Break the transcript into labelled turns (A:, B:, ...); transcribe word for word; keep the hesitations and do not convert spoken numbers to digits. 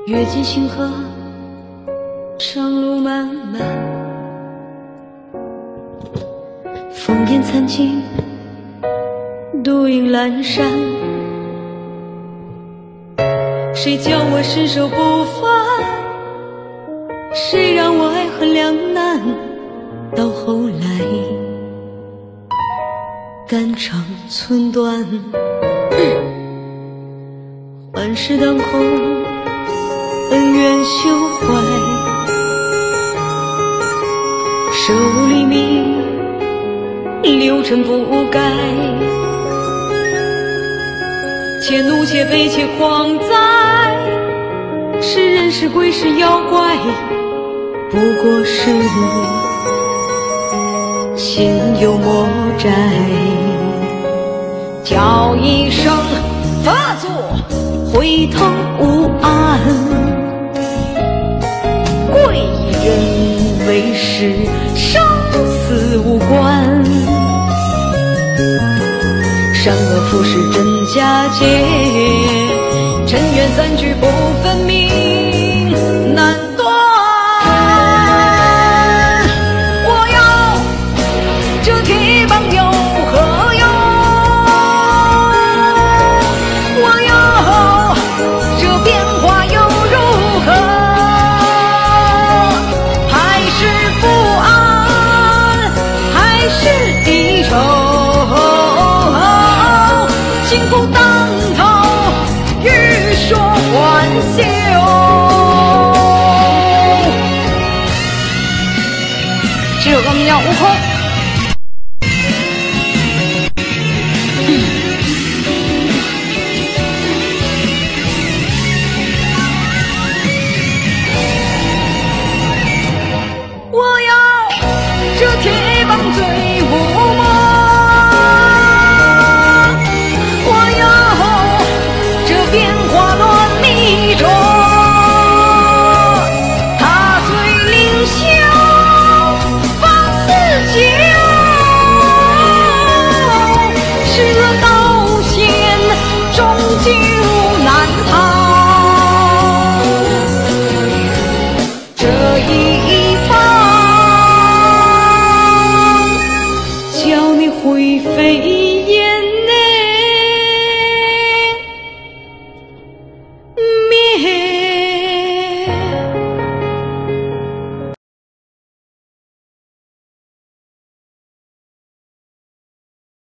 A: 阅尽星河，长路漫漫，烽烟残尽，独影阑珊。谁叫我身手不凡？谁让我爱恨两难？到后来，肝肠寸断，万事当空，恩怨休怀。舍吾黎明，六尘不改。且怒且悲且狂哉，是人是鬼是妖怪，不过是心有魔债。叫一声发作，回头无岸，贵人为师，生死无关。善恶浮世真假界，尘缘散聚不分明，难断。我要这铁棒有何用？我要这变化又如何？还是不安，还是低愁？金箍当头，欲说还休。这样悟空。我要这铁棒醉无梦。变化乱迷中，踏碎凌霄，放肆酒，世轮刀剑，终究难逃。这一棒，叫你灰飞